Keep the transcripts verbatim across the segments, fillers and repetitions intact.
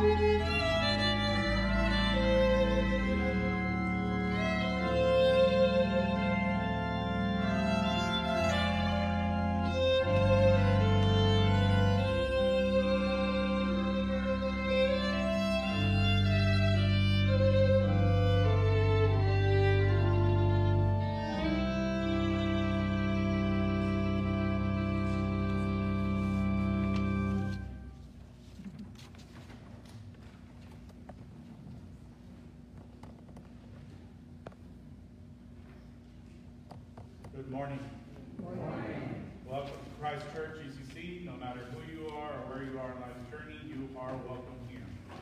Good morning. Good morning. Welcome to Christ Church E C C. No matter who you are or where you are in life's journey, you are welcome here.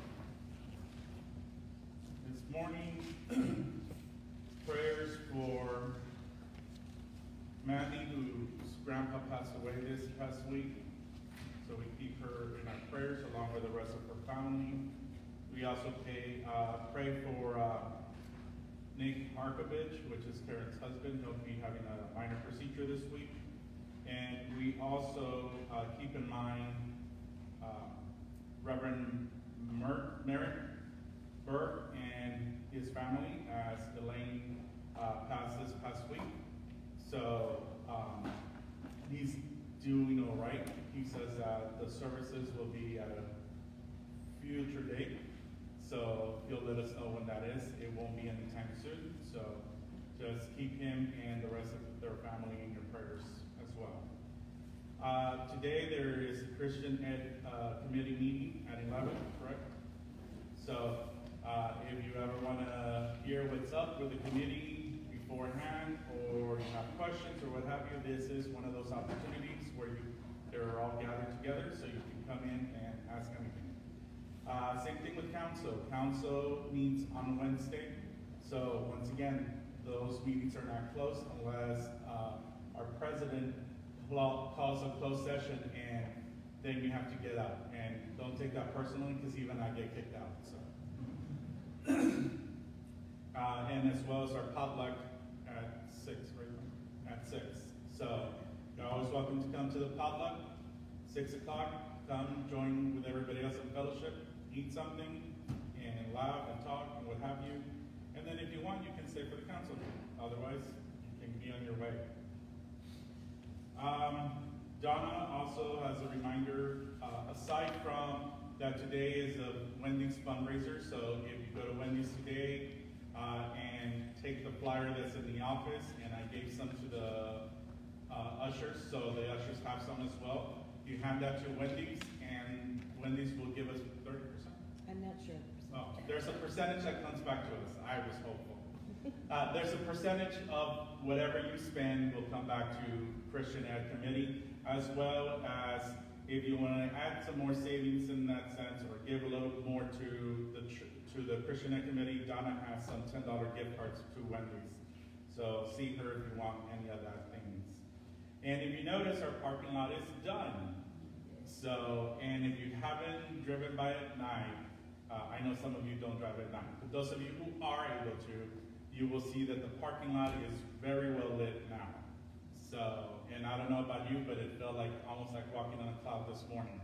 This morning, prayers for Mandy, whose grandpa passed away this past week. So we keep her in our prayers along with the rest of her family. We also pay, uh, pray for uh, Nick Markovich, which is Karen's husband. He'll be having a minor procedure this week. And we also uh, keep in mind uh, Reverend Mer Merritt Burke and his family as Elaine uh, passed this past week. So um, he's doing all right. He says that the services will be at a future date. So he'll let us know when that is. It won't be anytime soon. So just keep him and the rest of their family in your prayers as well. Uh, today there is a Christian Ed uh, committee meeting at eleven, correct? So uh, if you ever want to hear what's up with the committee beforehand, or you have questions or what have you, this is one of those opportunities where you, they're all gathered together, so you can come in and ask anything. Uh, same thing with council. Council meets on Wednesday. So once again, those meetings are not closed unless uh, our president calls a closed session, and then you have to get out. And don't take that personally, because even I get kicked out. So, uh, and as well as our potluck at six, right? At six. So you're always welcome to come to the potluck. Six o'clock. Come join with everybody else in fellowship. Eat something, and laugh and talk and what have you. And then if you want, you can stay for the council meeting. Otherwise, you can be on your way. Um, Donna also has a reminder, uh, aside from that today is a Wendy's fundraiser. So if you go to Wendy's today uh, and take the flyer that's in the office, and I gave some to the uh, ushers, so the ushers have some as well. You hand that to Wendy's, and Wendy's will give us thirty percent. I'm not sure. Oh, there's a percentage that comes back to us. I was hopeful. Uh, there's a percentage of whatever you spend will come back to Christian Ed Committee, as well as if you want to add some more savings in that sense, or give a little more to the to the Christian Ed Committee. Donna has some ten dollar gift cards to Wendy's. So see her if you want any of that things. And if you notice, our parking lot is done. So, and if you haven't driven by at night, uh, I know some of you don't drive at night, but those of you who are able to, you will see that the parking lot is very well lit now. So, and I don't know about you, but it felt like almost like walking on a cloud this morning.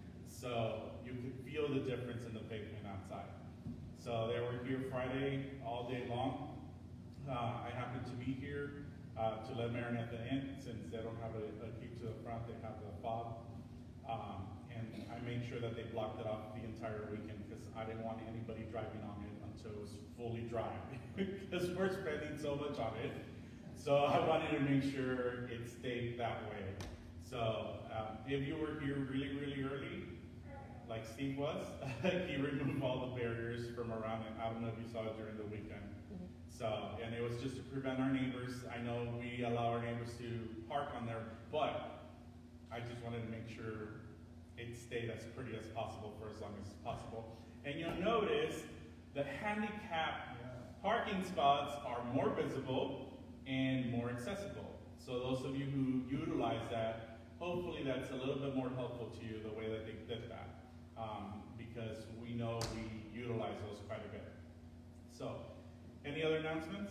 So you could feel the difference in the pavement outside. So they were here Friday all day long. Uh, I happened to be here uh, to let Maranatha in, since they don't have a, a key to the front, they have the fob. Um, and I made sure that they blocked it off the entire weekend, because I didn't want anybody driving on it until it was fully dry, because we're spending so much on it. So I wanted to make sure it stayed that way. So um, if you were here really, really early, like Steve was, he removed all the barriers from around it. I don't know if you saw it during the weekend. Mm-hmm. So, and it was just to prevent our neighbors. I know we allow our neighbors to park on there, but I just wanted to make sure it stayed as pretty as possible for as long as possible. And you'll notice the handicap parking spots are more visible and more accessible. So those of you who utilize that, hopefully that's a little bit more helpful to you, the way that they did that. Um, because we know we utilize those quite a bit. So, any other announcements?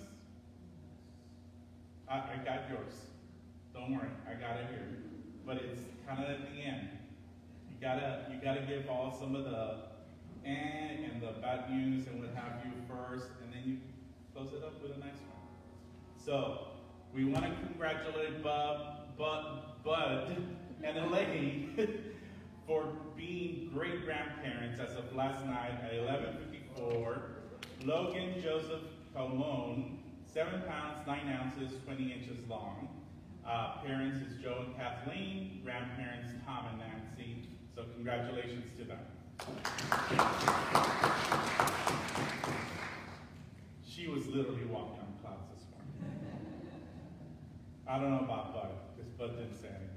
I, I got yours. Don't worry, I got it here. But it's kind of at the end. You gotta, you gotta give all some of the and and the bad news and what have you first, and then you close it up with a nice one. So we want to congratulate Bub, Bud, Bud and Elaine for being great grandparents as of last night at eleven fifty-four. Logan Joseph Colon, seven pounds, nine ounces, twenty inches long. Uh, parents is Joe and Kathleen, grandparents Tom and Nancy. So congratulations to them. She was literally walking on clouds this morning. I don't know about Bud, because Bud didn't say anything.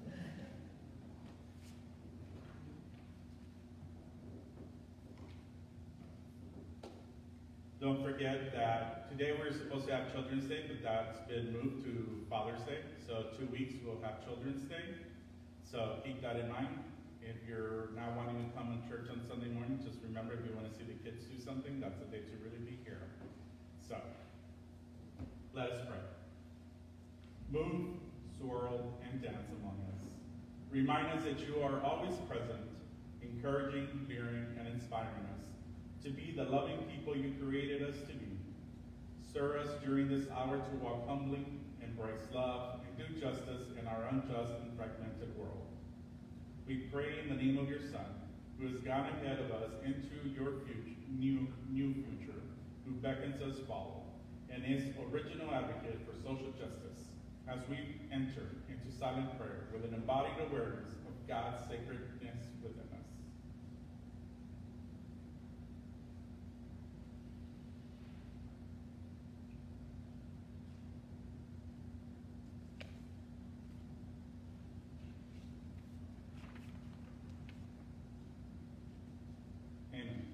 Don't forget that today we're supposed to have Children's Day, but that's been moved to Father's Day. So two weeks we'll have Children's Day. So keep that in mind. If you're now wanting to come to church on Sunday morning, just remember if you want to see the kids do something, that's the day to really be here. So, let us pray. Move, swirl, and dance among us. Remind us that you are always present, encouraging, clearing, and inspiring us to be the loving people you created us to be. Stir us during this hour to walk humbly, embrace love, and do justice in our unjust and fragmented world. We pray in the name of your Son, who has gone ahead of us into your future, new, new future, who beckons us follow, and is original advocate for social justice, as we enter into silent prayer with an embodied awareness of God's sacredness within us. Amen.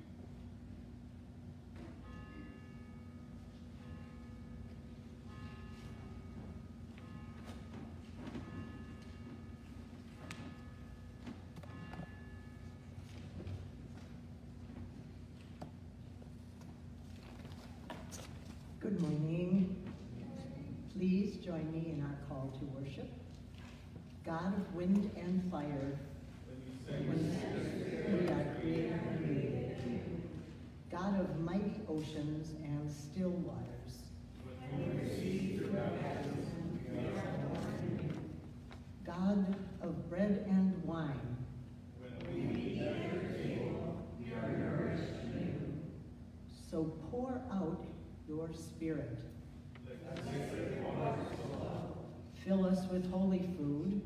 Good morning. Please join me in our call to worship. God of wind and fire, when we are created and made. God of mighty oceans and still waters. God of bread and wine. So pour out your Spirit. Fill us with holy food.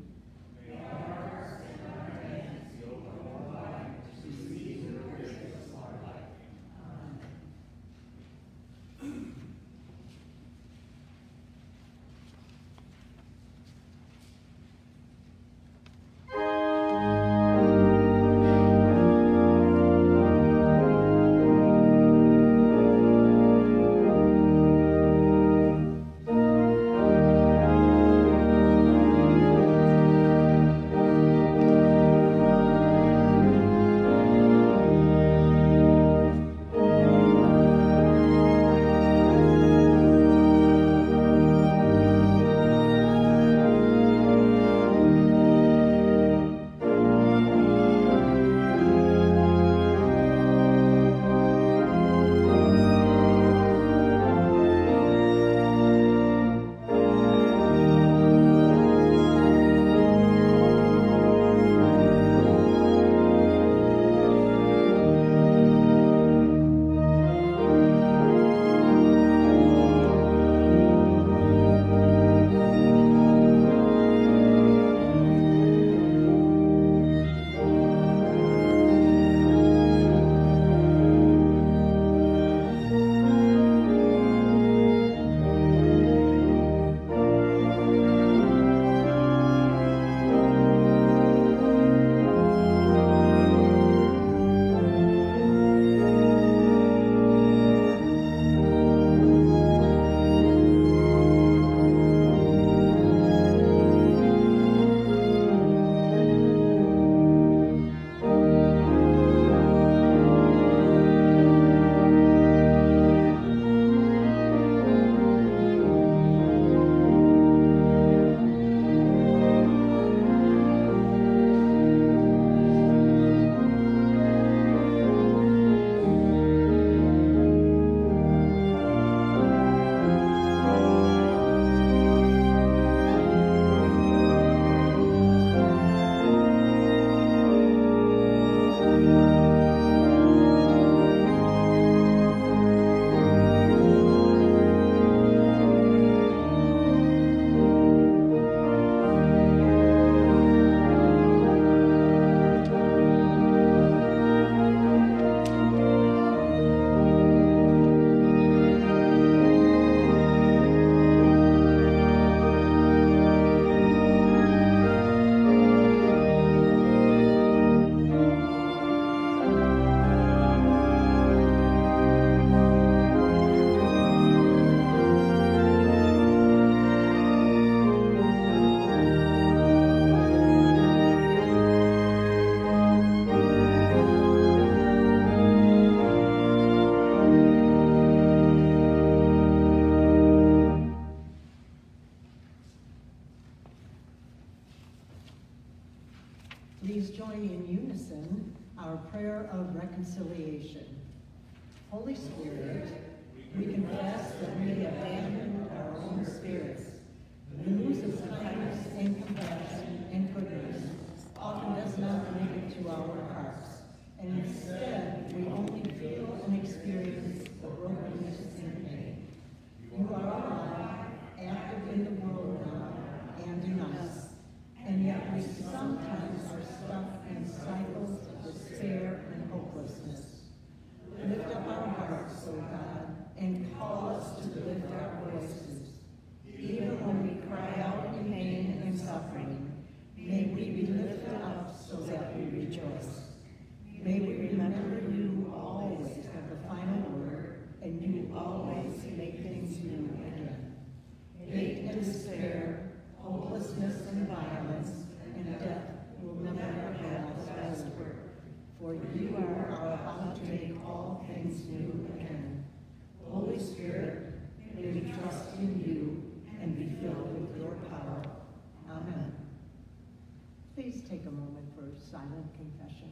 prayer of reconciliation. Holy Spirit, we confess that we have abandoned our own spirits. The news of kindness and compassion and goodness often does not make it to our hearts, and instead we only feel and experience the brokenness and pain. You are alive, active in the world now, and in us, and yet we sometimes are stuck in cycles of despair and hopelessness. Lift up our hearts, O God, and call us to lift our voices. Even when we cry out in pain and suffering, may we be lifted up so that we rejoice. May we remember you always have the final word, and you always make things new again. Hate and despair, hopelessness and violence, and death will never have the last word, for you are about to make all things new again. Holy Spirit, may we trust in you and be filled with your power. Amen. Please take a moment for silent confession.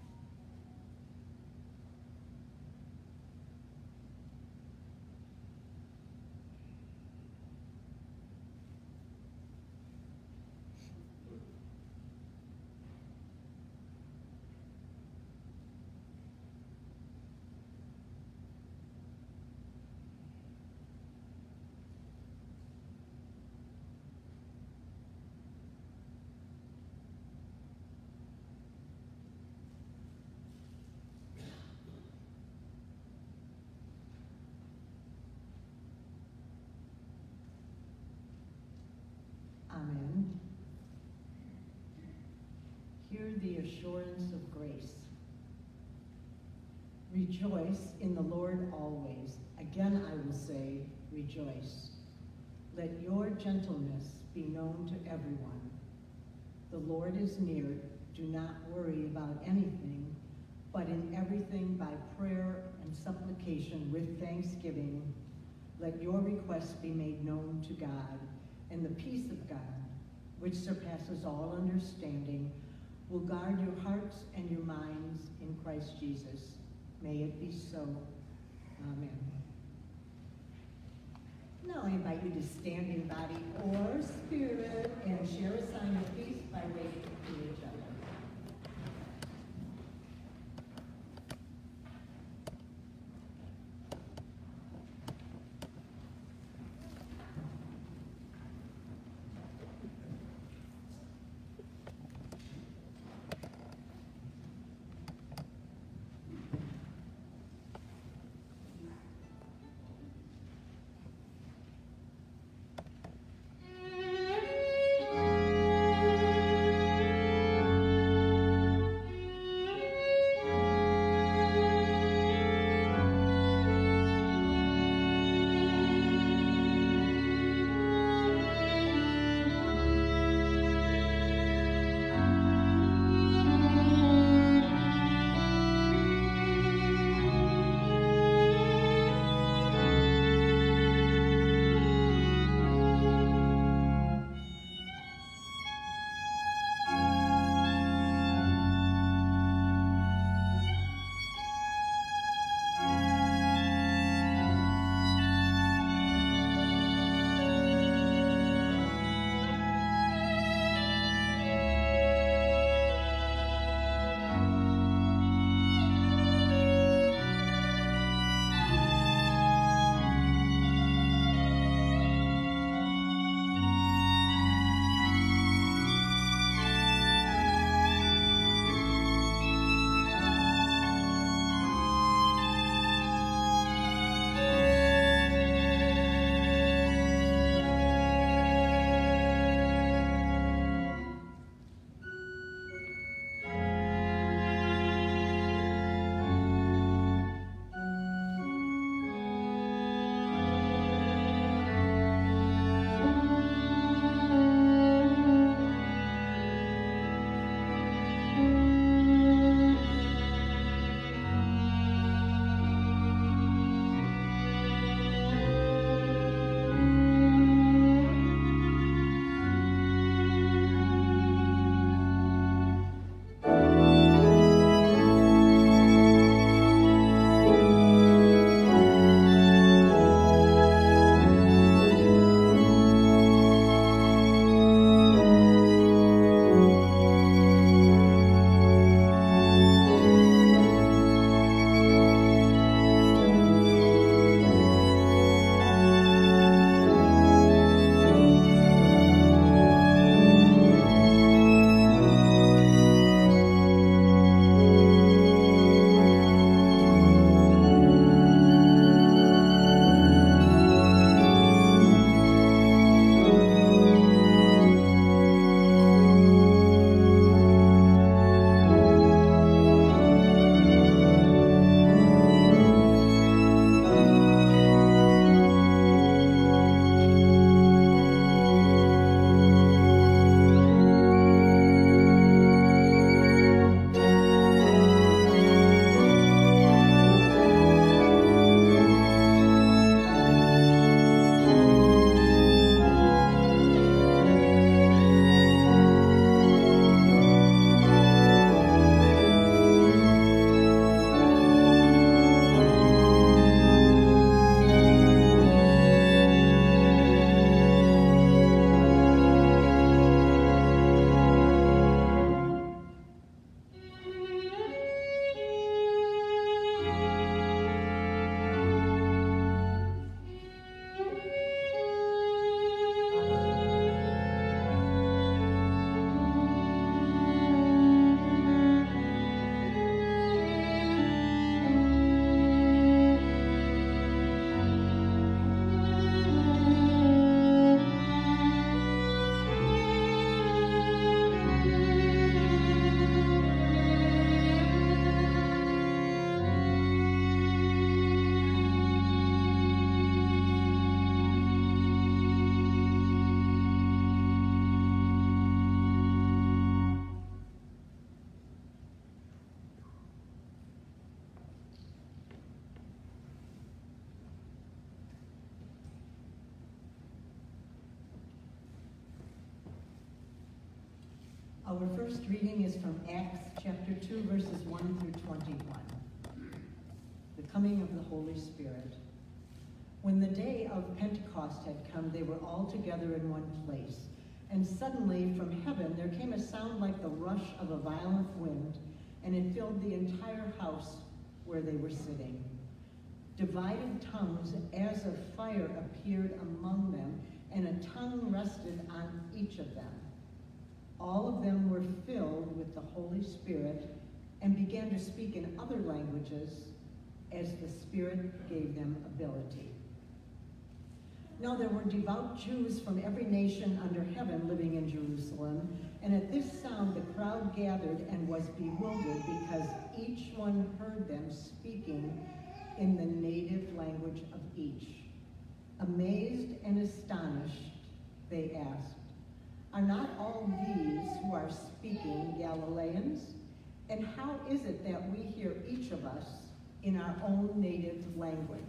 Amen. Hear the assurance of grace. Rejoice in the Lord always. Again I will say, rejoice. Let your gentleness be known to everyone. The Lord is near. Do not worry about anything, but in everything by prayer and supplication with thanksgiving, let your requests be made known to God. And the peace of God, which surpasses all understanding, will guard your hearts and your minds in Christ Jesus. May it be so. Amen. Now I invite you to stand in body or spirit and share a sign of peace by waving to each other. Thank you. first reading is from Acts chapter two, verses one through twenty-one. The coming of the Holy Spirit. When the day of Pentecost had come, they were all together in one place. And suddenly from heaven there came a sound like the rush of a violent wind, and it filled the entire house where they were sitting. Divided tongues as of fire appeared among them, and a tongue rested on each of them. All of them were filled with the Holy Spirit and began to speak in other languages as the Spirit gave them ability. Now there were devout Jews from every nation under heaven living in Jerusalem, and at this sound the crowd gathered and was bewildered because each one heard them speaking in the native language of each. Amazed and astonished, they asked, "Are not all these who are speaking Galileans? And how is it that we hear each of us in our own native language?"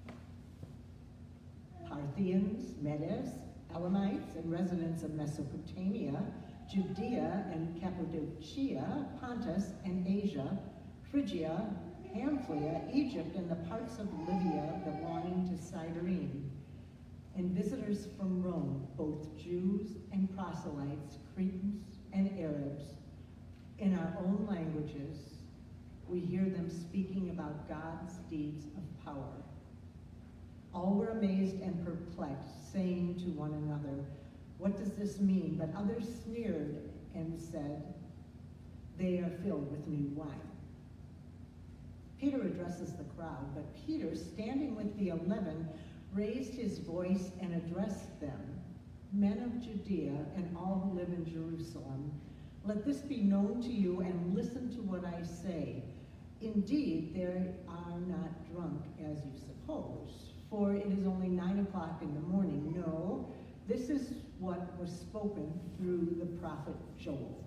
Parthians, Medes, Elamites, and residents of Mesopotamia, Judea and Cappadocia, Pontus and Asia, Phrygia, Pamphylia, Egypt, and the parts of Libya belonging to Cyrene, and visitors from Rome, both Jews and proselytes, Cretans and Arabs, in our own languages, we hear them speaking about God's deeds of power. All were amazed and perplexed, saying to one another, "What does this mean?" But others sneered and said, "They are filled with new wine." Peter addresses the crowd, but Peter, standing with the eleven, raised his voice and addressed them, "Men of Judea and all who live in Jerusalem, let this be known to you and listen to what I say. Indeed, they are not drunk as you suppose, for it is only nine o'clock in the morning. No, this is what was spoken through the prophet Joel.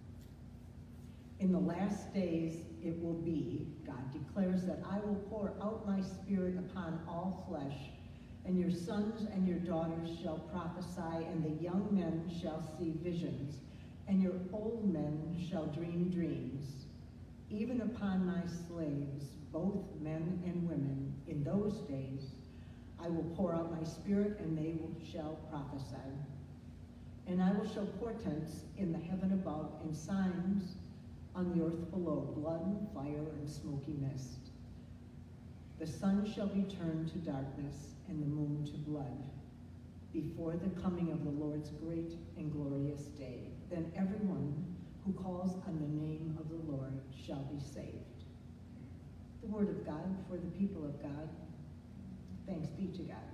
In the last days it will be, God declares, that I will pour out my spirit upon all flesh, and your sons and your daughters shall prophesy, and the young men shall see visions, and your old men shall dream dreams. Even upon my slaves, both men and women, in those days, I will pour out my spirit, and they will, shall prophesy. And I will show portents in the heaven above, and signs on the earth below, blood, fire, and smoky mist. The sun shall be turned to darkness, and the moon to blood, before the coming of the Lord's great and glorious day. Then everyone who calls on the name of the Lord shall be saved. The word of God for the people of God. Thanks be to God.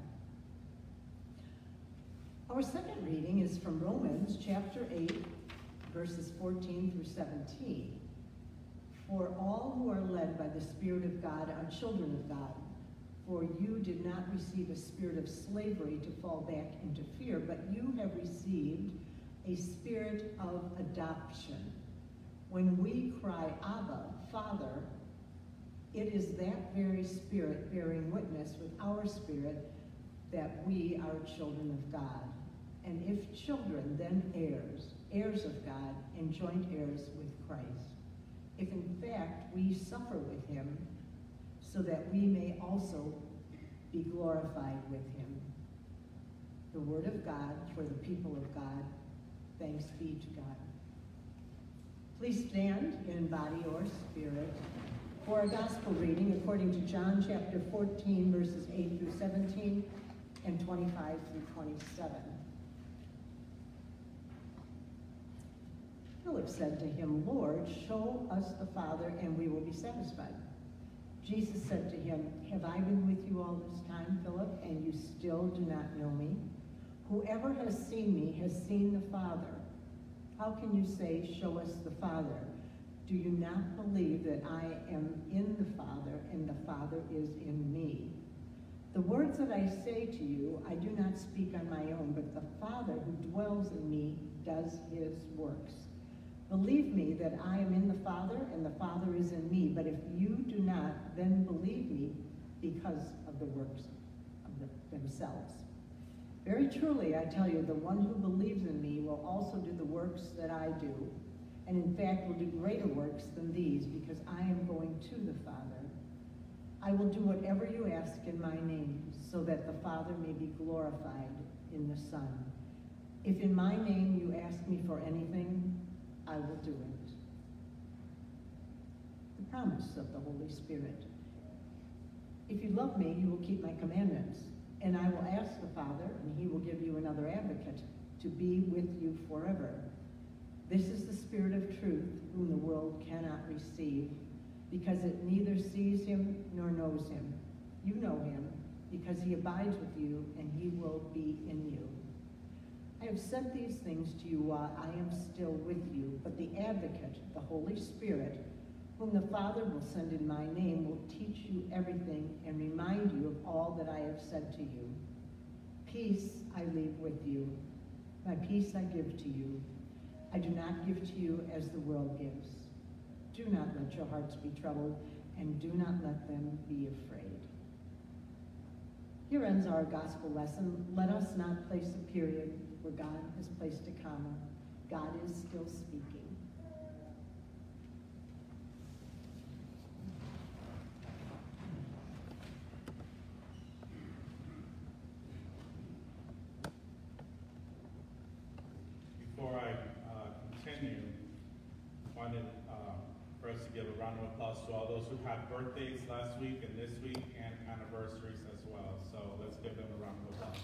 Our second reading is from Romans chapter eight, verses fourteen through seventeen. For all who are led by the Spirit of God are children of God. For you did not receive a spirit of slavery to fall back into fear, but you have received a spirit of adoption. When we cry, Abba, Father, it is that very Spirit bearing witness with our spirit that we are children of God. And if children, then heirs, heirs of God, and joint heirs with Christ. If in fact we suffer with him, so that we may also be glorified with him. The word of God for the people of God. Thanks be to God. Please stand in body or spirit for our gospel reading according to John chapter fourteen, verses eight through seventeen and twenty-five through twenty-seven. Philip said to him, Lord, show us the Father, and we will be satisfied. Jesus said to him, have I been with you all this time, Philip, and you still do not know me? Whoever has seen me has seen the Father. How can you say, show us the Father? Do you not believe that I am in the Father, and the Father is in me? The words that I say to you, I do not speak on my own, but the Father who dwells in me does his works. Believe me that I am in the Father, and the Father is in me. But if you do not, then believe me because of the works of the, themselves. Very truly, I tell you, the one who believes in me will also do the works that I do, and in fact will do greater works than these, because I am going to the Father. I will do whatever you ask in my name, so that the Father may be glorified in the Son. If in my name you ask me for anything, I will do it. The promise of the Holy Spirit. If you love me, you will keep my commandments, and I will ask the Father, and he will give you another advocate to be with you forever. This is the Spirit of truth, whom the world cannot receive, because it neither sees him nor knows him. You know him, because he abides with you, and he will be in you. I have said these things to you while I am still with you, but the advocate, the Holy Spirit, whom the Father will send in my name, will teach you everything and remind you of all that I have said to you. Peace I leave with you. My peace I give to you. I do not give to you as the world gives. Do not let your hearts be troubled, and do not let them be afraid. Here ends our gospel lesson. Let us not place a period where God has placed a comma. God is still speaking. Before I uh, continue, I wanted uh, for us to give a round of applause to all those who had birthdays last week and this week, and anniversaries as well. So let's give them a round of applause.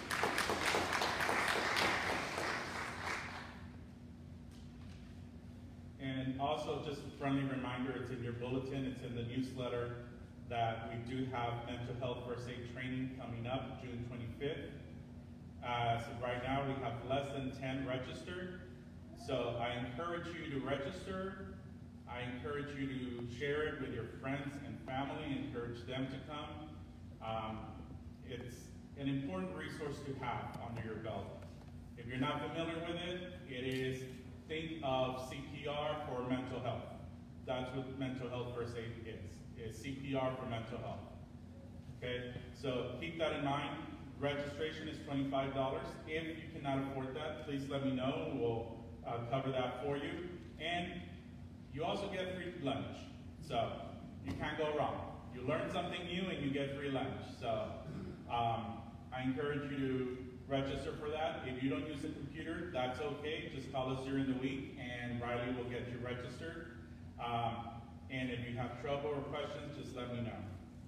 And also, just a friendly reminder, it's in your bulletin, it's in the newsletter, that we do have mental health first aid training coming up June twenty-fifth. Uh, so right now we have less than ten registered. So I encourage you to register. I encourage you to share it with your friends and family, encourage them to come. Um, it's an important resource to have under your belt. If you're not familiar with it, it is, think of C P R for mental health. That's what mental health first aid is, is C P R for mental health. Okay, so keep that in mind. Registration is twenty-five dollars. If you cannot afford that, please let me know. We'll uh, cover that for you. And you also get free lunch. So you can't go wrong. You learn something new and you get free lunch. So um, I encourage you to register for that. If you don't use a computer, that's okay. Just call us during the week and Riley will get you registered. Um, and if you have trouble or questions, just let me know.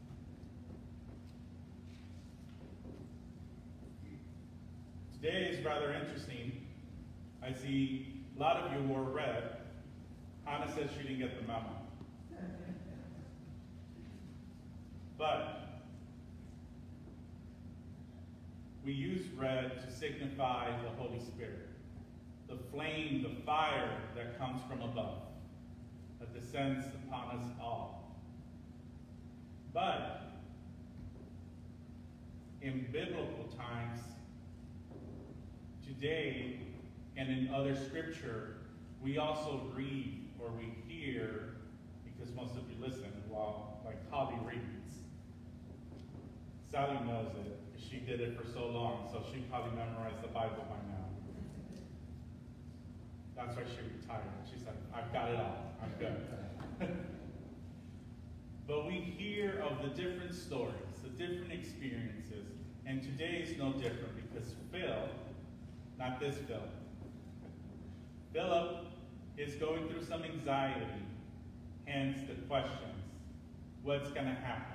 Today is rather interesting. I see a lot of you wore red. Hannah says she didn't get the memo. But we use red to signify the Holy Spirit, the flame, the fire that comes from above, that descends upon us all. But in biblical times, today, and in other scripture, we also read or we hear, because most of you listen while, like Holly reads. Sally knows it, because she did it for so long, so she probably memorized the Bible by now. That's why she retired. She's like, I've got it all. I'm good. But we hear of the different stories, the different experiences, and today is no different, because Phil, not this Phil, Philip is going through some anxiety, hence the questions. What's going to happen?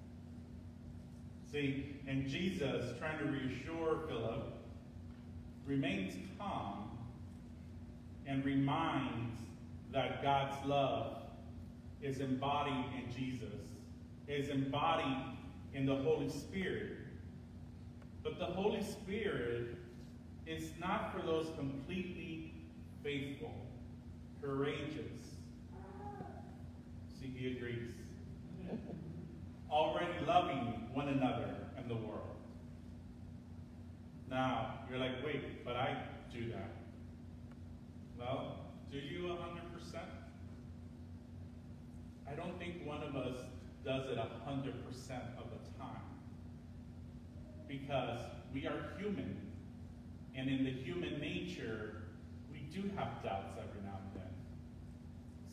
See, and Jesus, trying to reassure Philip, remains calm and reminds that God's love is embodied in Jesus, is embodied in the Holy Spirit. But the Holy Spirit is not for those completely faithful, courageous. See, he agrees. Already loving one another and the world. Now, you're like, wait, but I do that. Well, do you one hundred percent? I don't think one of us does it one hundred percent of the time. Because we are human. And in the human nature, we do have doubts every now and then.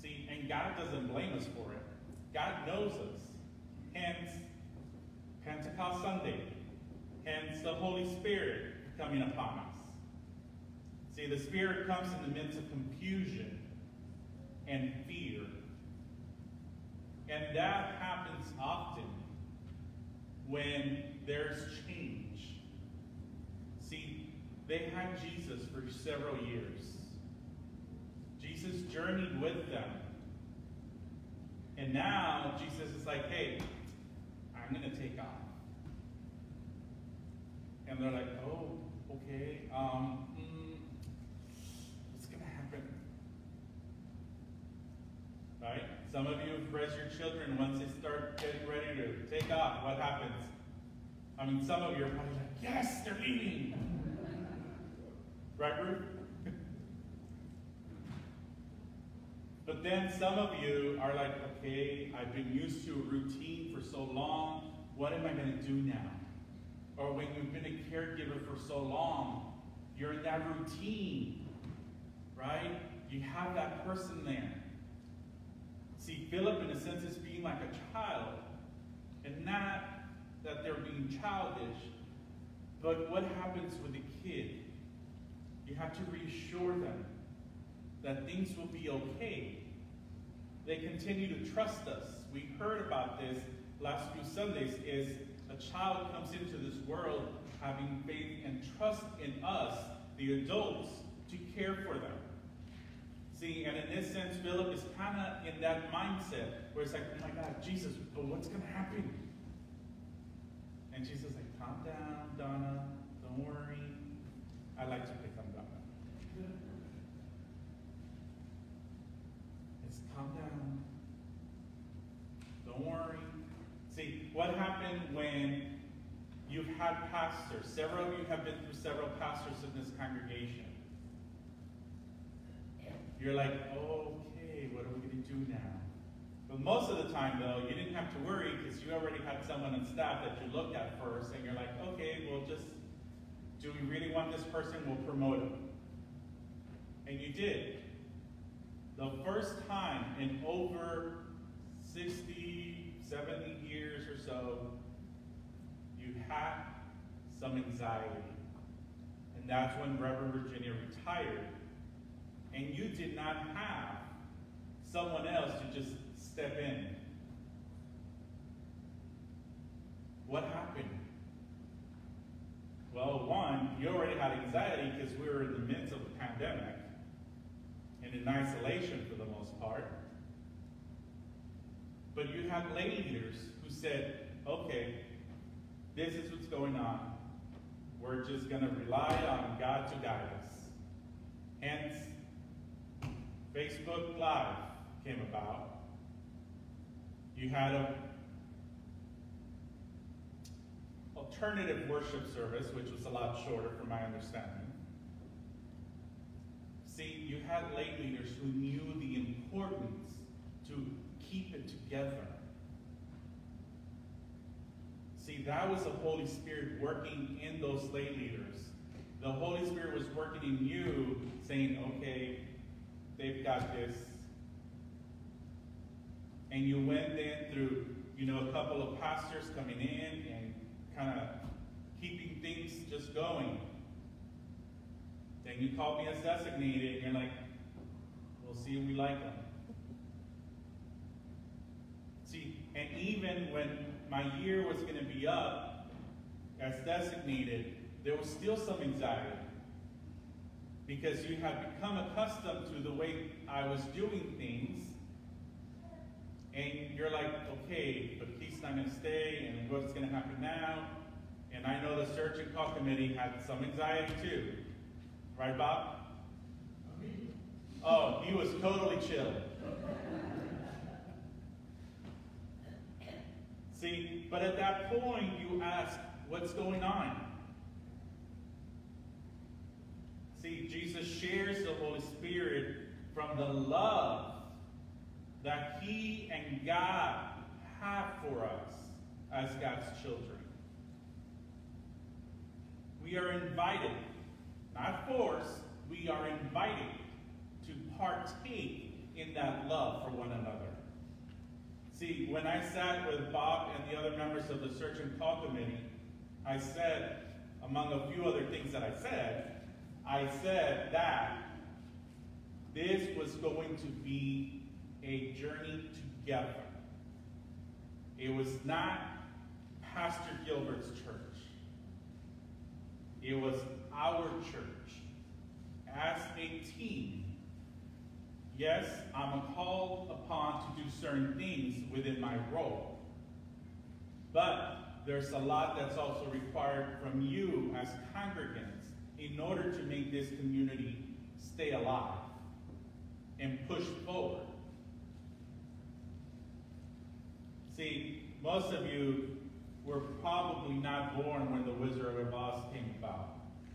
See, and God doesn't blame us for it. God knows us. Hence, Pentecost Sunday. Hence, the Holy Spirit coming upon us. See, the Spirit comes in the midst of confusion and fear. And that happens often when there's change. See, they had Jesus for several years. Jesus journeyed with them. And now Jesus is like, hey, I'm going to take off. And they're like, oh, okay, um, mm, what's going to happen? Right? Some of you have raised your children. Once they start getting ready to take off, what happens? I mean, some of you are probably like, yes, they're leaving. Right, Ruth? But then some of you are like, okay, I've been used to a routine for so long. What am I going to do now? Or when you've been a caregiver for so long, you're in that routine, right? You have that person there. See, Philip, in a sense, is being like a child. And not that they're being childish, but what happens with a kid? You have to reassure them that things will be okay. They continue to trust us. We heard about this last few Sundays, is a child comes into this world having faith and trust in us, the adults, to care for them. See, and in this sense, Philip is kind of in that mindset where it's like, oh my God, Jesus, but what's going to happen? And Jesus is like, calm down, Donna, don't worry. I like to pick on Donna. It's calm down. Don't worry. See, what happened when you've had pastors? Several of you have been through several pastors in this congregation. You're like, okay, what are we going to do now? But most of the time, though, you didn't have to worry because you already had someone on staff that you looked at first, and you're like, okay, well, just, do we really want this person? We'll promote him. And you did. The first time in over sixty, seventy years or so, you had some anxiety. And that's when Reverend Virginia retired. And you did not have someone else to just step in. What happened? Well, one, you already had anxiety because we were in the midst of a pandemic and in isolation for the most part. But you had lay leaders who said, okay, this is what's going on. We're just going to rely on God to guide us. Hence, Facebook Live came about. You had a alternative worship service, which was a lot shorter from my understanding. See, you had lay leaders who knew the importance to keep it together. See, that was the Holy Spirit working in those lay leaders. The Holy Spirit was working in you, saying, okay, they've got this. And you went in through, you know, a couple of pastors coming in and kind of keeping things just going. Then you called me as designated, and you're like, we'll see if we like them. See, and even when my year was going to be up as designated, there was still some anxiety. Because you had become accustomed to the way I was doing things. And you're like, okay, but he's not going to stay, and what's going to happen now? And I know the search and call committee had some anxiety too. Right, Bob? Oh, he was totally chill. See, but at that point, you ask, what's going on? See, Jesus shares the Holy Spirit from the love that he and God have for us as God's children. We are invited, not forced, we are invited to partake in that love for one another. See, when I sat with Bob and the other members of the Search and Call Committee, I said, among a few other things that I said, I said that this was going to be a journey together. It was not Pastor Gilbert's church. It was our church. As a team, yes, I'm called upon to do certain things within my role. But there's a lot that's also required from you as congregants in order to make this community stay alive and push forward. See, most of you were probably not born when the Wizard of Oz came about.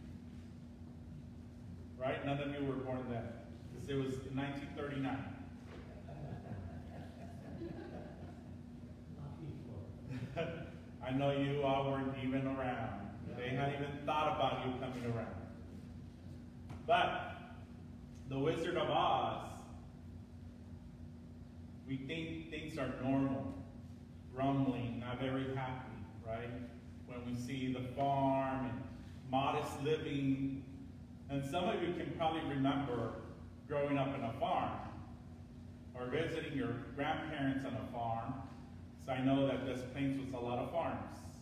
Right? None of you were born then. Because it was in nineteen thirty-nine. I know you all weren't even around. They hadn't even thought about you coming around. But the Wizard of Oz, we think things are normal, rumbling, not very happy, right? When we see the farm and modest living. And some of you can probably remember growing up in a farm or visiting your grandparents on a farm. So I know that Des Plaines was a lot of farms.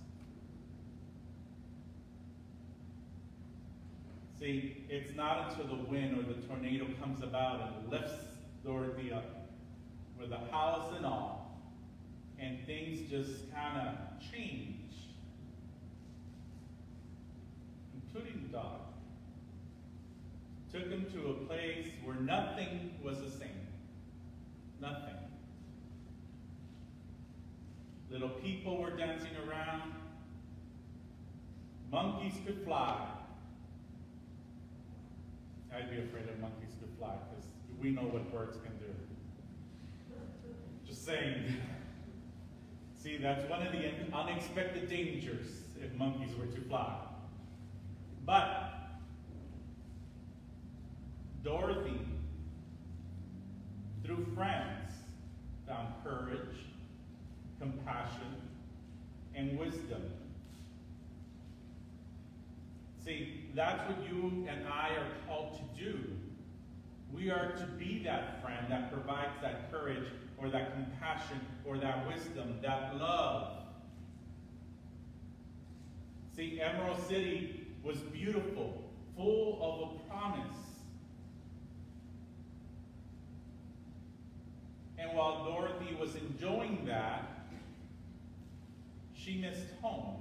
See, it's not until the wind or the tornado comes about and lifts Dorothy up with a house and all, and things just kind of change, including the dog. Took him to a place where nothing was the same. Nothing. Little people were dancing around. Monkeys could fly. I'd be afraid that monkeys could fly because we know what birds can do. Just saying. See, that's one of the unexpected dangers if monkeys were to fly. But Dorothy, through friends, found courage, compassion, and wisdom. See, that's what you and I are called to do. We are to be that friend that provides that courage or that compassion or that wisdom, that love. See, Emerald City was beautiful, full of a promise. And while Dorothy was enjoying that, she missed home.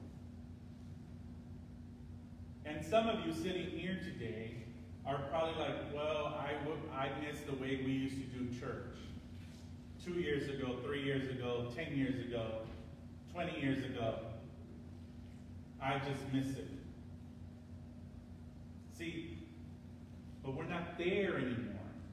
And some of you sitting here today are probably like, well, I, would, I miss the way we used to do church. Two years ago, three years ago, ten years ago, twenty years ago. I just miss it. See, but we're not there anymore.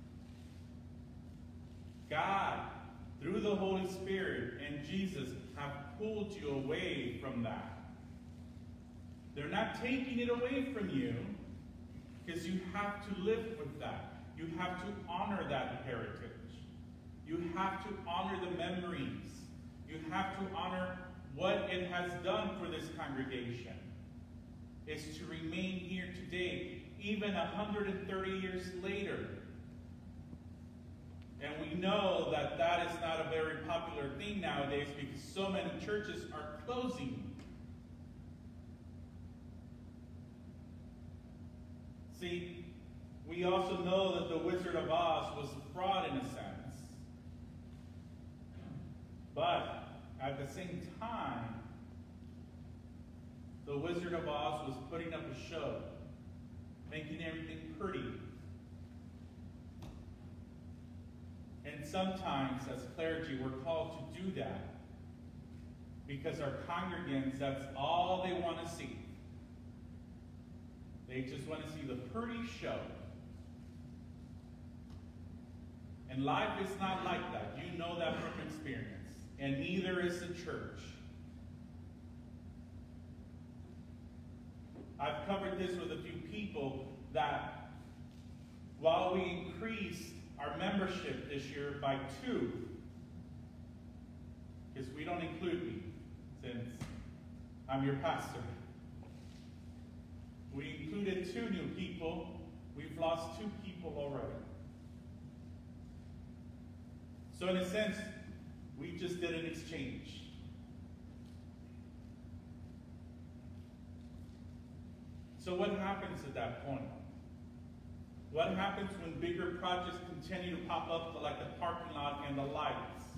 God, through the Holy Spirit and Jesus, have pulled you away from that. They're not taking it away from you because you have to live with that. You have to honor that heritage. You have to honor the memories. You have to honor what it has done for this congregation. It's to remain here today, even one hundred thirty years later. And we know that that is not a very popular thing nowadays because so many churches are closing. See, we also know that the Wizard of Oz was a fraud in a sense. But at the same time, the Wizard of Oz was putting up a show, making everything pretty. And sometimes, as clergy, we're called to do that because our congregants, that's all they want to see. They just want to see the pretty show. And life is not like that. You know that from experience. And neither is the church. I've covered this with a few people that while we increased our membership this year by two. Because we don't include me, since I'm your pastor. We included two new people. We've lost two people already. So in a sense, we just did an exchange. So what happens at that point? What happens when bigger projects continue to pop up like the parking lot and the lights?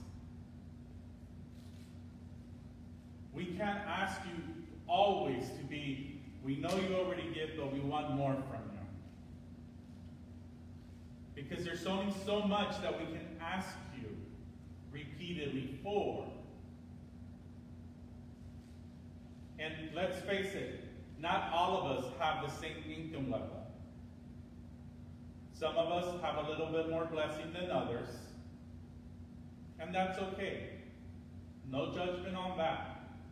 We can't ask you always to be, we know you already give, but we want more from you. Because there's only so much that we can ask you repeatedly for. And let's face it, not all of us have the same income level. Some of us have a little bit more blessing than others, and that's okay. No judgment on that.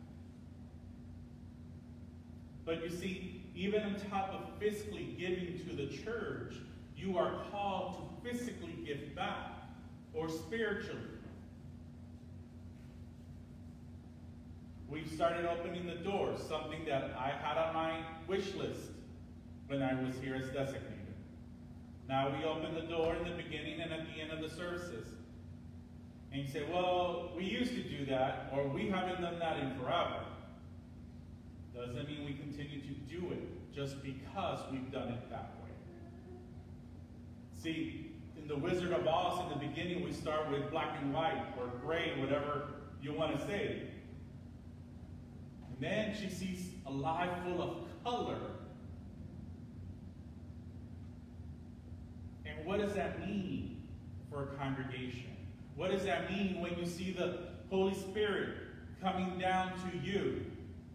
But you see, even on top of physically giving to the church, you are called to physically give back, or spiritually. We've started opening the doors, something that I had on my wish list when I was here as designated. Now we open the door in the beginning and at the end of the services. And you say, well, we used to do that, or we haven't done that in forever. Doesn't mean we continue to do it just because we've done it that way. See, in the Wizard of Oz, in the beginning, we start with black and white, or gray, whatever you want to say. And then she sees a life full of color. And what does that mean for a congregation? What does that mean when you see the Holy Spirit coming down to you?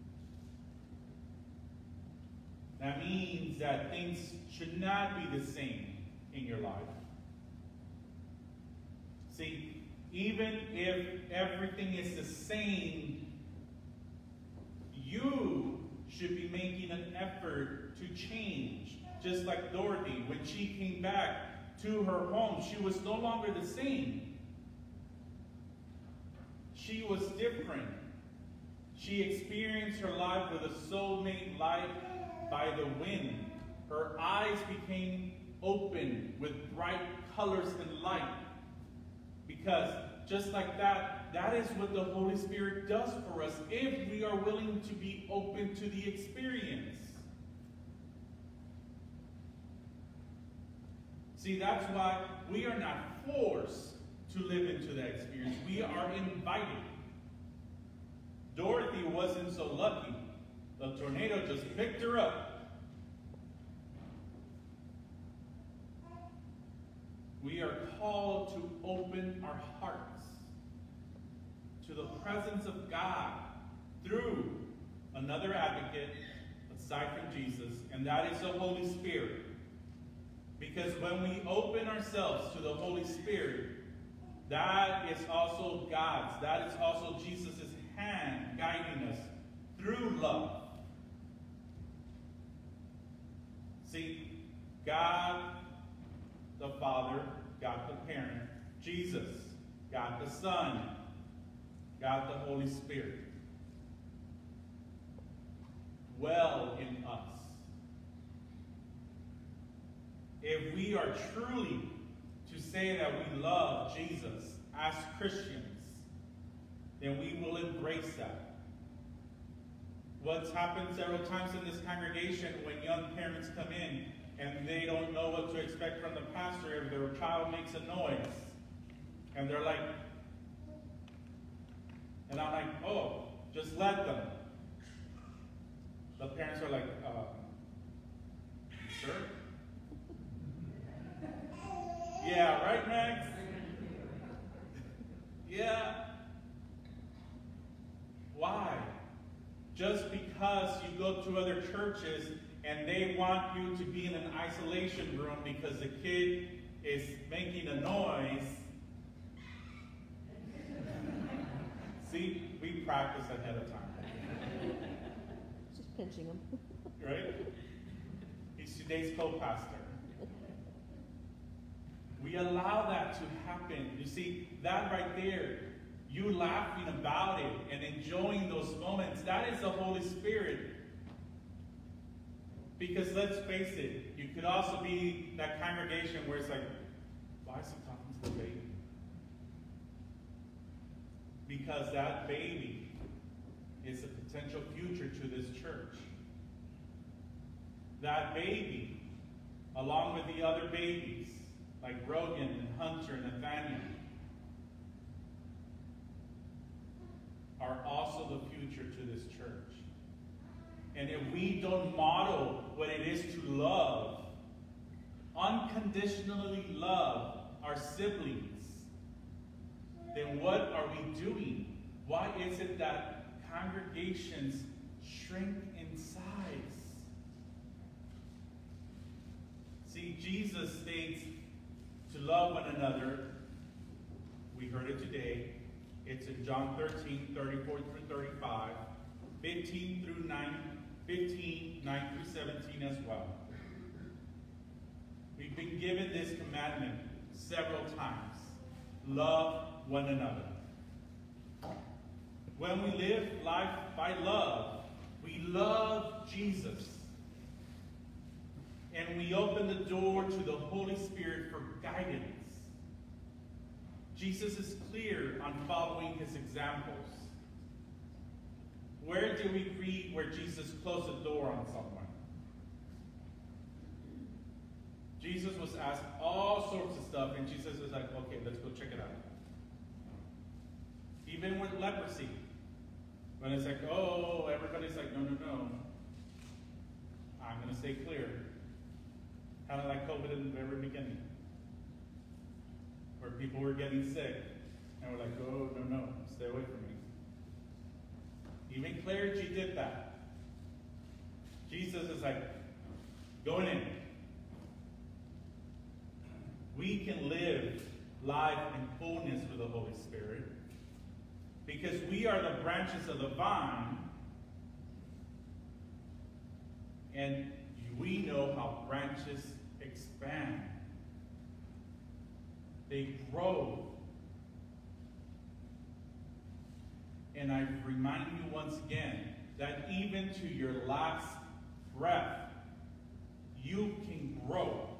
That means that things should not be the same in your life. See, even if everything is the same, you should be making an effort to change. Just like Dorothy, when she came back to her home, she was no longer the same. She was different. She experienced her life with a soulmate life by the wind. Her eyes became open with bright colors and light. Because just like that, that is what the Holy Spirit does for us if we are willing to be open to the experience. See, that's why we are not forced to live into that experience. We are invited. Dorothy wasn't so lucky. The tornado just picked her up. We are called to open our hearts to the presence of God through another advocate aside from Jesus, and that is the Holy Spirit. Because when we open ourselves to the Holy Spirit, that is also God's, that is also Jesus' hand guiding us through love. See, God the Father, God the parent, Jesus, God the Son, God the Holy Spirit dwell in us. If we are truly to say that we love Jesus as Christians, then we will embrace that. What's happened several times in this congregation when young parents come in and they don't know what to expect from the pastor if their child makes a noise. And they're like, and I'm like, oh, just let them. The parents are like, uh, sir? Yeah, right, Max? Yeah. Why? Just because you go to other churches and they want you to be in an isolation room because the kid is making a noise. See, we practice ahead of time. Just pinching him. Right? He's today's co-pastor. We allow that to happen. You see, that right there, you laughing about it and enjoying those moments, that is the Holy Spirit. Because let's face it, you could also be that congregation where it's like, why is he talking to the baby? Because that baby is a potential future to this church. That baby, along with the other babies, like Rogan and Hunter and Nathaniel, are also the future to this church. And if we don't model what it is to love, unconditionally love our siblings, then what are we doing? Why is it that congregations shrink in size? See, Jesus states to love one another. We heard it today. It's in John thirteen, thirty-four through thirty-five, fifteen through nine, fifteen, nine through seventeen as well. We've been given this commandment several times. Love one another. When we live life by love, we love Jesus. And we open the door to the Holy Spirit for guidance. Jesus is clear on following his examples. Where do we read where Jesus closed the door on someone? Jesus was asked all sorts of stuff, and Jesus was like, okay, let's go check it out. Even with leprosy, when it's like, oh, everybody's like, no, no, no. I'm going to stay clear. Kind of like COVID in the very beginning, where people were getting sick, and we're like, oh, no, no, stay away from me. Even clergy did that. Jesus is like, going in. We can live life in fullness with the Holy Spirit because we are the branches of the vine, and we know how branches expand. They grow. And I remind you once again that even to your last breath, you can grow.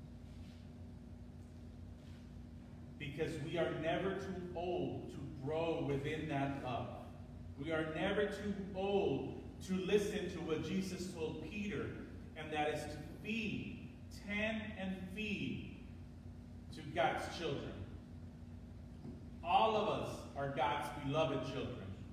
Because we are never too old to grow within that love. We are never too old to listen to what Jesus told Peter, and that is to feed, tend and feed to God's children. All of us are God's beloved children.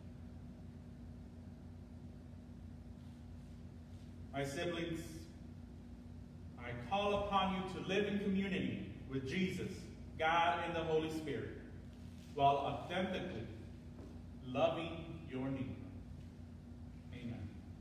My siblings, I call upon you to live in community with Jesus, God, and the Holy Spirit, while authentically loving your neighbor. Amen.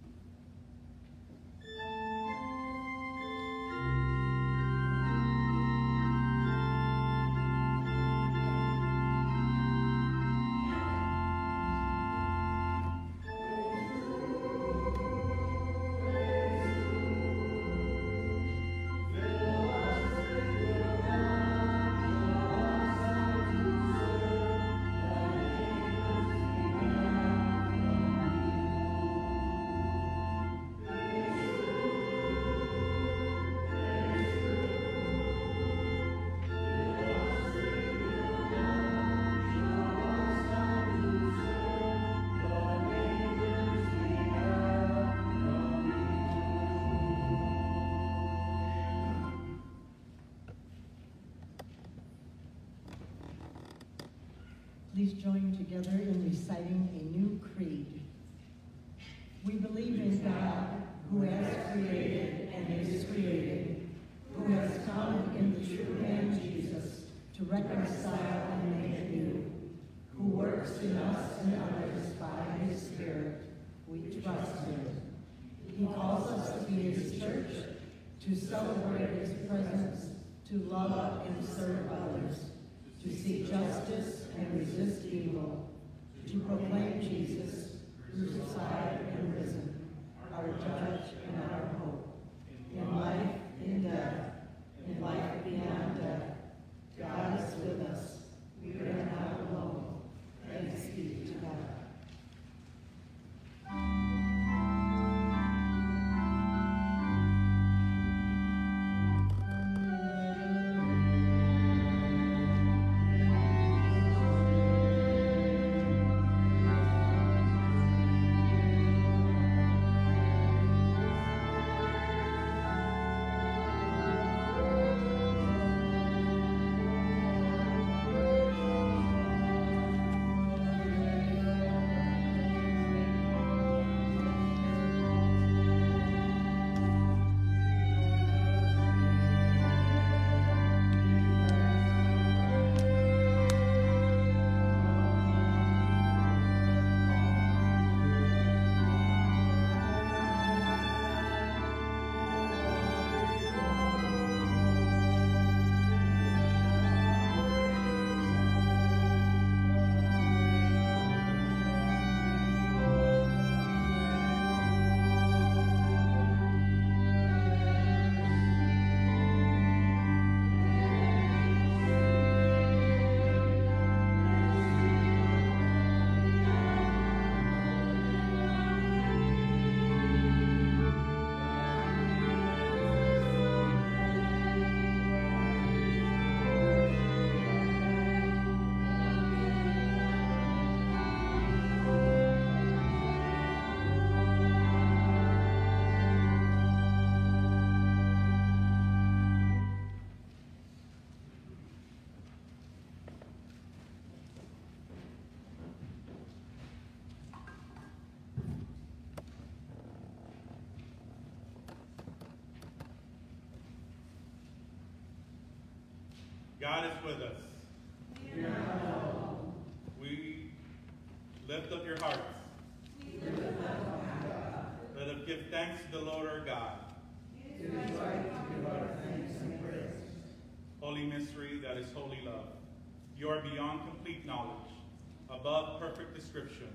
Please join together in reciting a new creed. We believe in God, who has created and is created, who has come in the true man Jesus to reconcile and make new, who works in us and others by his Spirit. We trust him. He calls us to be his church, to celebrate his presence, to love and serve others, to seek justice and resist evil, to proclaim Jesus, crucified and risen, our judge and our hope, in life, in death, in life beyond death, God is with us. We are not alone. We lift up your hearts. We lift up our God. Let us give thanks to the Lord our God. It is right to give our thanks and praise. Holy mystery, that is holy love. You are beyond complete knowledge, above perfect description.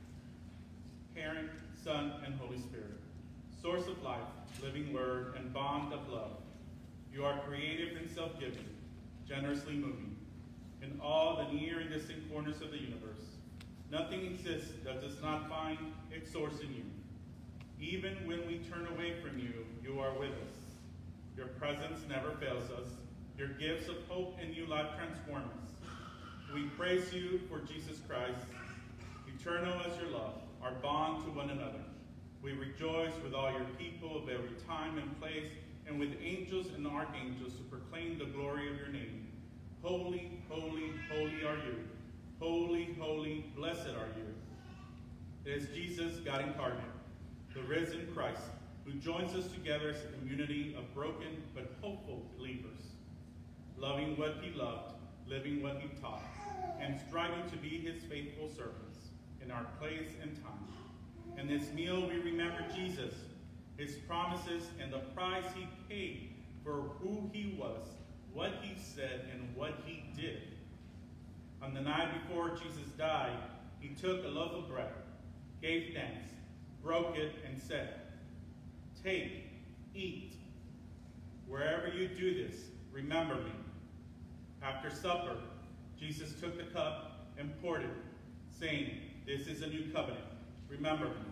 Parent, Son, and Holy Spirit, source of life, living word, and bond of love. You are creative and self-giving, generously moving. In all the near and distant corners of the universe, nothing exists that does not find its source in you. Even when we turn away from you, you are with us. Your presence never fails us. Your gifts of hope and new life transform us. We praise you for Jesus Christ, eternal as your love, our bond to one another. We rejoice with all your people of every time and place, and with angels and archangels who proclaim the glory of your name. Holy, holy, holy are you. Holy, holy, blessed are you. It is Jesus, God incarnate, the risen Christ, who joins us together as a community of broken but hopeful believers, loving what he loved, living what he taught, and striving to be his faithful servants in our place and time. In this meal, we remember Jesus, his promises, and the price he paid for who he was, what he said, and what he did. On the night before Jesus died, he took a loaf of bread, gave thanks, broke it, and said, "Take, eat. Wherever you do this, remember me." After supper, Jesus took the cup and poured it, saying, "This is a new covenant. Remember me."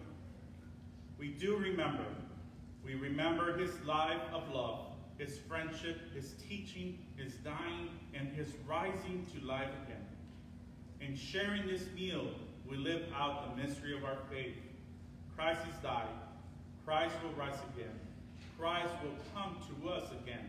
We do remember. We remember his life of love, his friendship, his teaching, his dying, and his rising to life again. In sharing this meal, we live out the mystery of our faith. Christ has died. Christ will rise again. Christ will come to us again.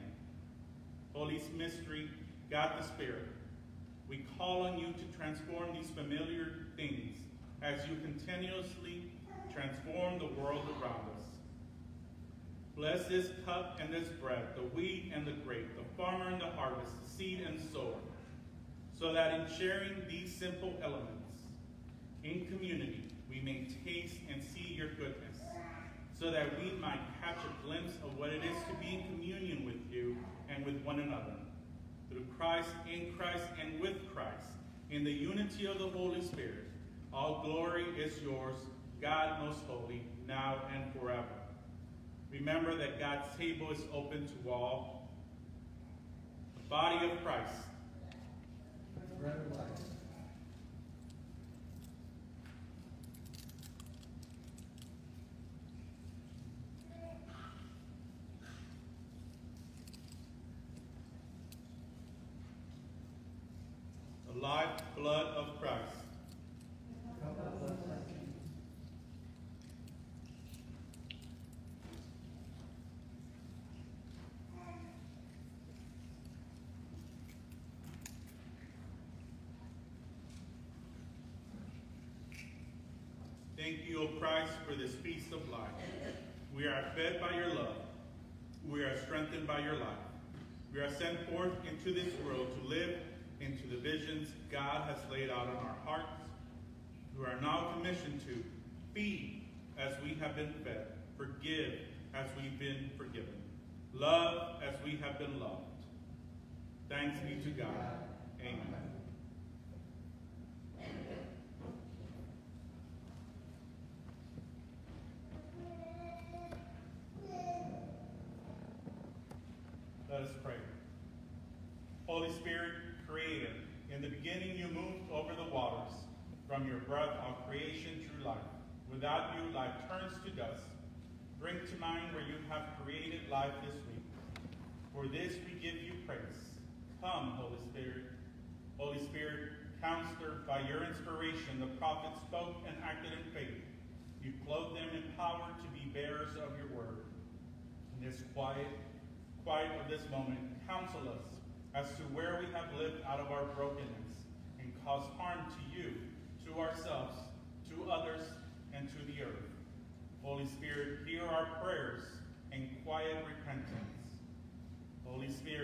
Holy mystery, God the Spirit, we call on you to transform these familiar things as you continuously transform the world around us. Bless this cup and this bread, the wheat and the grape, the farmer and the harvest, the seed and sower, so that in sharing these simple elements in community, we may taste and see your goodness, so that we might catch a glimpse of what it is to be in communion with you and with one another. Through Christ, in Christ, and with Christ, in the unity of the Holy Spirit, all glory is yours, God most holy, now and forever. Remember that God's table is open to all. The body of Christ. Bread of life. The life blood of Christ. Cup of blessing. Thank you, O Christ, for this feast of life. We are fed by your love. We are strengthened by your life. We are sent forth into this world to live into the visions God has laid out in our hearts. We are now commissioned to feed as we have been fed, forgive as we've been forgiven, love as we have been loved. Thanks be to God. Amen. Let us pray. Holy Spirit, creator, in the beginning you moved over the waters. From your breath all creation drew life. Without you, life turns to dust. Bring to mind where you have created life this week. For this we give you praise. Come, Holy Spirit. Holy Spirit, counselor, by your inspiration, the prophets spoke and acted in faith. You clothed them in power to be bearers of your word. In this quiet, quiet of this moment, counsel us as to where we have lived out of our brokenness and caused harm to you, to ourselves, to others, and to the earth. Holy Spirit, hear our prayers and quiet repentance. Holy Spirit,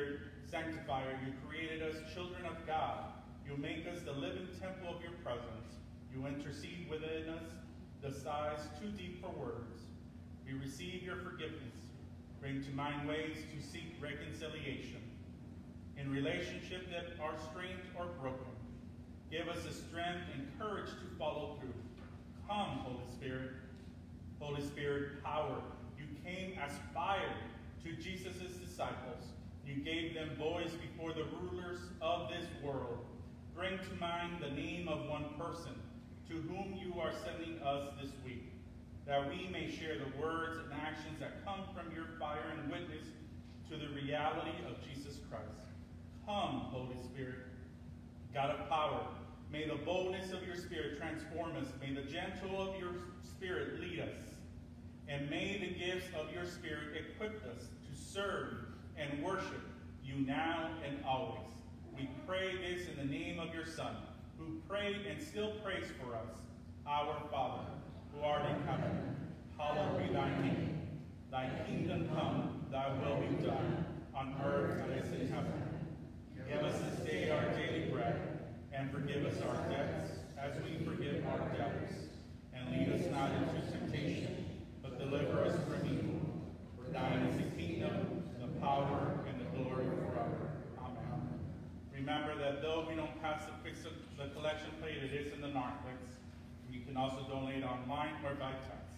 sanctifier, you created us children of God. You make us the living temple of your presence. You intercede within us the sighs too deep for words. We receive your forgiveness. Bring to mind ways to seek reconciliation. In relationship that are strained or broken, give us the strength and courage to follow through. Come, Holy Spirit. Holy Spirit, power. You came as fire to Jesus' disciples. You gave them voice before the rulers of this world. Bring to mind the name of one person to whom you are sending us this week, that we may share the words and actions that come from your fire and witness to the reality of Jesus Christ. Come, Holy Spirit, God of power, may the boldness of your Spirit transform us. May the gentle of your Spirit lead us. And may the gifts of your Spirit equip us to serve and worship you now and always. We pray this in the name of your Son, who prayed and still prays for us. Our Father, who art in heaven, hallowed be thy name. Thy kingdom come, thy will be done, on earth as in heaven. Give us this day our daily bread, and forgive us our debts, as we forgive our debtors. And lead us not into temptation, but deliver us from evil. For thine is the kingdom, the power, and the glory forever. Amen. Remember that though we don't pass the, the collection plate, it is in the narthex. You can also donate online or by text.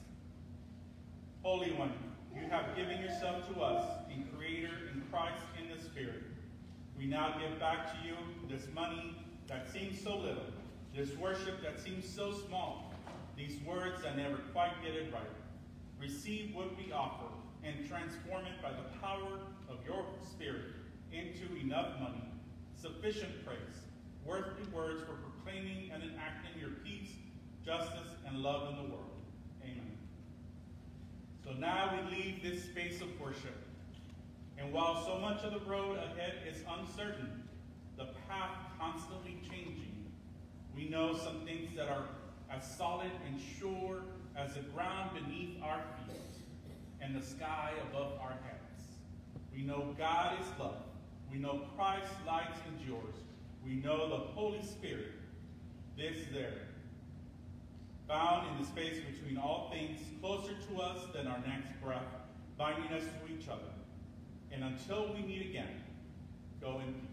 Holy One, you have given yourself to us in Creator, in Christ, in the Spirit. We now give back to you this money that seems so little, this worship that seems so small, these words that never quite get it right. Receive what we offer and transform it by the power of your Spirit into enough money, sufficient praise, worthy words for proclaiming and enacting your peace, justice, and love in the world. Amen. So now we leave this space of worship. And while so much of the road ahead is uncertain, the path constantly changing, we know some things that are as solid and sure as the ground beneath our feet and the sky above our heads. We know God is love. We know Christ's light endures. We know the Holy Spirit, this there, found in the space between all things, closer to us than our next breath, binding us to each other. And until we meet again, go in peace.